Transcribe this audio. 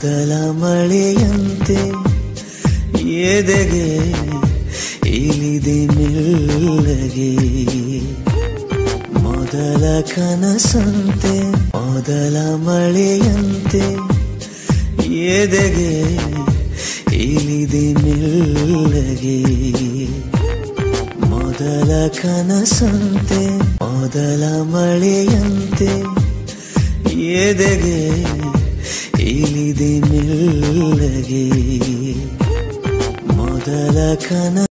ಮೊದಲ ಮಳೆಯಂತೆ ಎದೆಗೆ ಇಳಿದೆ ಮೆಲ್ಲಗೆ, ಮೊದಲ ಕನಸಂತೆ ಮೊದಲ ಮಳೆಯಂತೆ ಎದೆಗೆ ಇಳಿದೆ ಮೆಲ್ಲಗೆ, ಮೊದಲ ಕನಸಂತೆ ಮೊದಲ ಮಳೆಯಂತೆ ಎದೆಗೆ ಇಳಿದೆ ಮೆಲ್ಲಗೆ, ಮೊದಲ ಕನ